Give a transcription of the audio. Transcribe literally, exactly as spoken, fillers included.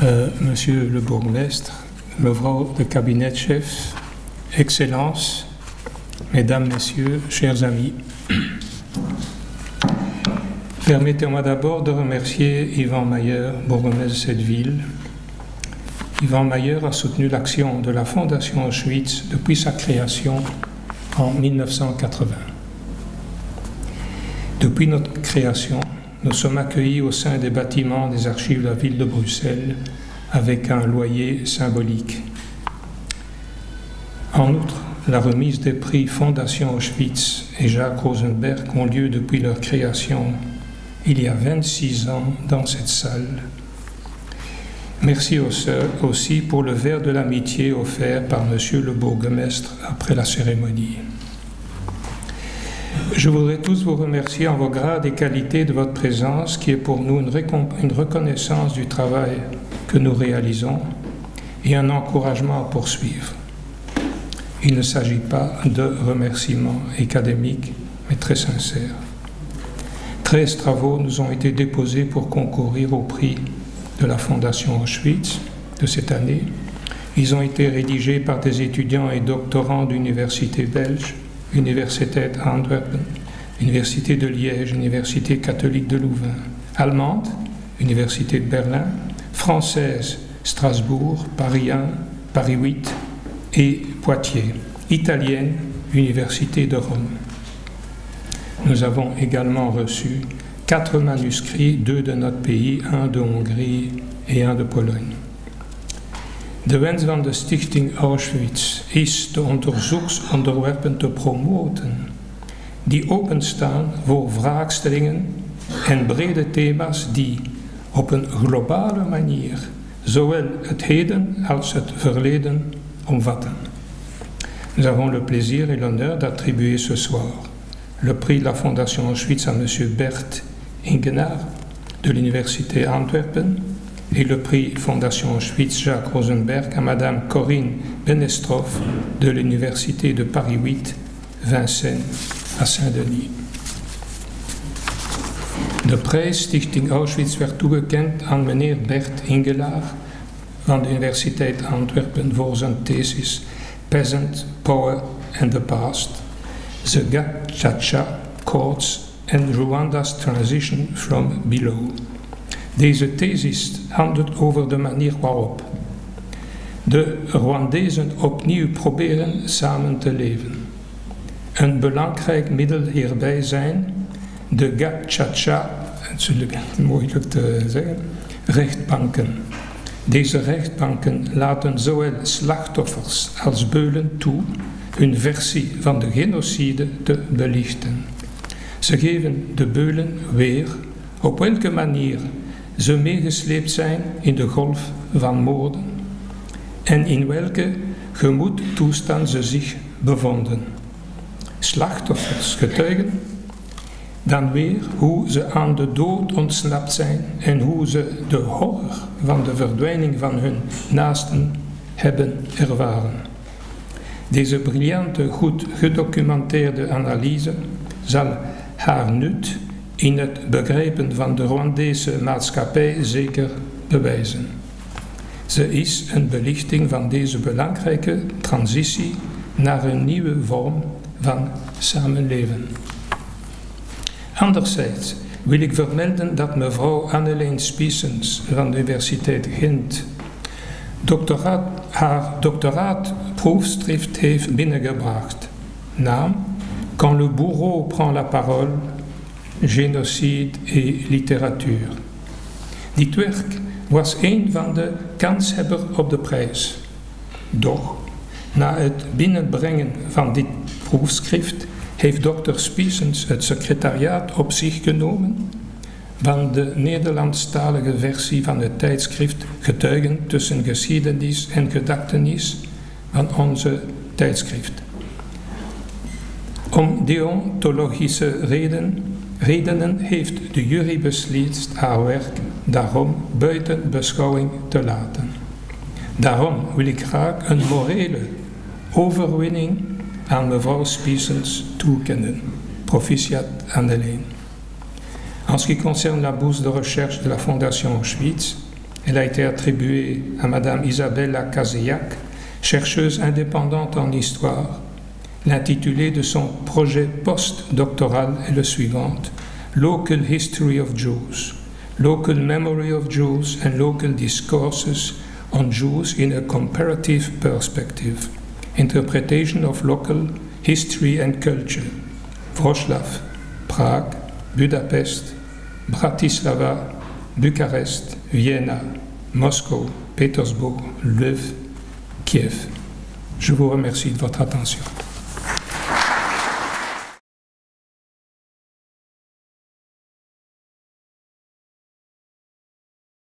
Euh, Monsieur le bourgmestre, mevrouw de kabinetchef, Excellences, Mesdames, Messieurs, chers amis. Permettez-moi d'abord de remercier Yvan Mayer, bourgmestre de cette ville. Yvan Mayer a soutenu l'action de la Fondation Auschwitz depuis sa création en mille neuf cent quatre-vingts. Depuis notre création, nous sommes accueillis au sein des bâtiments des archives de la ville de Bruxelles avec un loyer symbolique. En outre, la remise des prix Fondation Auschwitz et Jacques Rosenberg ont lieu depuis leur création il y a vingt-six ans dans cette salle. Merci aussi pour le verre de l'amitié offert par Monsieur le bourgmestre après la cérémonie. Je voudrais tous vous remercier en vos grades et qualités de votre présence, qui est pour nous une, une reconnaissance du travail que nous réalisons et un encouragement à poursuivre. Il ne s'agit pas de remerciements académiques, mais très sincères. Treize travaux nous ont été déposés pour concourir au prix de la Fondation Auschwitz de cette année. Ils ont été rédigés par des étudiants et doctorants d'universités belges, Université d'Antwerpen, Université de Liège, Université catholique de Louvain, allemande, Université de Berlin, française, Strasbourg, Paris un, Paris huit et Poitiers, italienne, Université de Rome. Nous avons également reçu quatre manuscrits, deux de notre pays, un de Hongrie et un de Pologne. De wens van de Stichting Auschwitz is de onderzoeksonderwerpen te promoten die openstaan voor vraagstellingen en brede thema's die op een globale manier zowel het heden als het verleden omvatten. Nous avons le plaisir et l'honneur d'attribuer ce soir le prix de la Fondation Auschwitz à M. Bert Ingenaar de l'Université Antwerpen et le prix Fondation Auschwitz Jacques Rosenberg à Madame Corinne Benestroff de l'Université de Paris huit, Vincennes, à Saint-Denis. De prijs Stichting Auschwitz werd toegekend aan meneer Bert Ingelaar van de Universiteit Antwerpen voor zijn thesis Peasant, Power and the Past, The Gachacha Courts and Rwanda's Transition from Below. Deze thesis handelt over de manier waarop de Rwandezen opnieuw proberen samen te leven. Een belangrijk middel hierbij zijn de Gachacha, het is moeilijk te zeggen, rechtbanken. Deze rechtbanken laten zowel slachtoffers als beulen toe hun versie van de genocide te belichten. Ze geven de beulen weer op welke manier ze meegesleept zijn in de golf van moorden en in welke gemoedtoestand ze zich bevonden. Slachtoffers getuigen dan weer hoe ze aan de dood ontsnapt zijn en hoe ze de horror van de verdwijning van hun naasten hebben ervaren. Deze briljante, goed gedocumenteerde analyse zal haar nut in het begrijpen van de Rwandese maatschappij zeker bewijzen. Ze is een belichting van deze belangrijke transitie naar een nieuwe vorm van samenleven. Anderzijds wil ik vermelden dat mevrouw Anneleen Spiessens van de Universiteit Gent doctoraat, haar doctoraatproefschrift heeft binnengebracht, naam Quand le bourreau prend la parole, génocide et littérature. Dit werk was een van de kanshebbers op de prijs. Doch, na het binnenbrengen van dit proefschrift heeft dokter Spiessens het secretariaat op zich genomen van de Nederlandstalige versie van het tijdschrift Getuigen tussen geschiedenis en gedachtenis van onze tijdschrift. Om deontologische reden, redenen heeft de jury beslist haar werk daarom buiten beschouwing te laten. Daarom wil ik graag een morele overwinning aan mevrouw Spiessens toekennen. Proficiat Anneleen. En ce qui concerne la bourse de recherche de la Fondation Auschwitz, Elle a été attribuée à Madame Isabella Kazeyak, chercheuse indépendante en histoire. L'intitulé de son projet post-doctoral est le suivant: Local History of Jews, Local Memory of Jews and Local Discourses on Jews in a Comparative Perspective, Interpretation of Local History and Culture, Wrocław, Prague, Budapest, Bratislava, Bucarest, Vienna, Moscou, Pétersbourg, Lviv, Kiev. Je vous remercie de votre attention.